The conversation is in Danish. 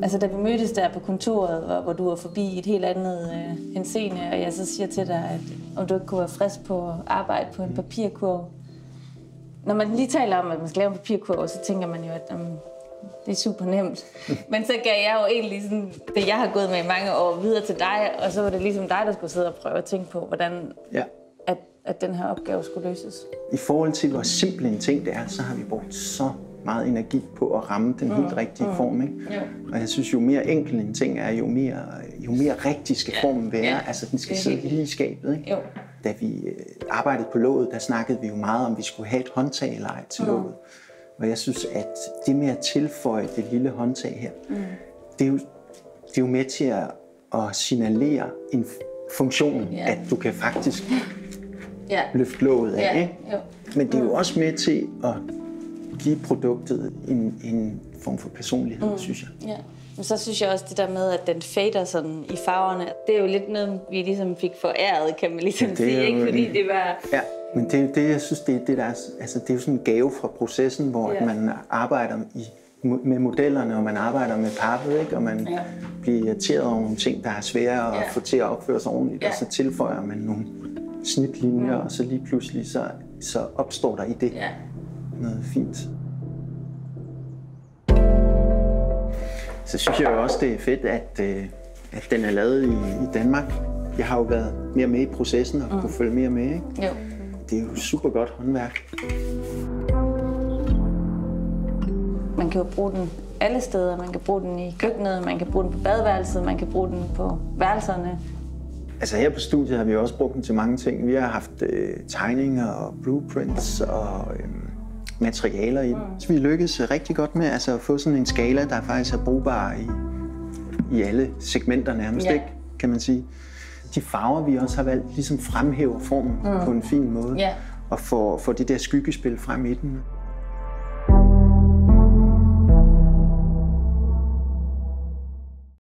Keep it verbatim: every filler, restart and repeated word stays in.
Altså, da vi mødtes der på kontoret, hvor, hvor du var forbi et helt andet øh, henseende, og jeg så siger til dig, at om du ikke kunne være frisk på at arbejde på en papirkurv. Når man lige taler om, at man skal lave en papirkurv, så tænker man jo, at um, det er super nemt. Men så gav jeg jo egentlig sådan, det, jeg har gået med i mange år, videre til dig, og så var det ligesom dig, der skulle sidde og prøve at tænke på, hvordan ja. at, at den her opgave skulle løses. I forhold til, hvor simple en ting det er, så har vi brugt så meget energi på at ramme den helt mm. rigtige mm. form. Ikke? Jo. Og jeg synes, jo mere enkel en ting er, jo mere, jo mere rigtig skal ja. formen være. Ja. Altså, den skal sidde lige i skabet. Ikke? Jo. Da vi arbejdede på låget, der snakkede vi jo meget om, at vi skulle have et håndtag eller ej til mm. låget. Og jeg synes, at det med at tilføje det lille håndtag her, mm. det, er jo, det er jo med til at, at signalere en funktion, yeah. at du kan faktisk yeah. løfte låget af. Yeah. Ikke? Men det er jo også med til at give produktet en, en form for personlighed, mm. synes jeg. Yeah. Men så synes jeg også det der med, at den fader sådan i farverne, det er jo lidt noget, vi ligesom fik foræret, kan man ligesom ja, sige, ikke? Fordi en, det var... Ja, men det er jo det, jeg synes, det er, det, der er, altså, det er jo sådan en gave fra processen, hvor ja. man arbejder i, med modellerne, og man arbejder med pappet, ikke? Og man ja. bliver irriteret over nogle ting, der er svære at ja. få til at opføre sig ordentligt, ja. og så tilføjer man nogle snitlinjer, mm. og så lige pludselig så, så opstår der i det ja. noget fint. Så synes jeg jo også, det er fedt, at, at den er lavet i, i Danmark. Jeg har jo været mere med i processen og mm. kunne følge mere med. Ikke? Jo. Det er jo super godt håndværk. Man kan jo bruge den alle steder. Man kan bruge den i køkkenet, man kan bruge den på badeværelset, man kan bruge den på værelserne. Altså her på studiet har vi også brugt den til mange ting. Vi har haft øh, tegninger og blueprints og øh, materialer i den. Mm. Så vi lykkedes rigtig godt med altså, at få sådan en skala, der faktisk er brugbar i, i alle segmenter nærmest, yeah. ikke, kan man sige. De farver, vi også har valgt, ligesom fremhæver formen mm. på en fin måde. Yeah. Og får, får det der skyggespil frem i den.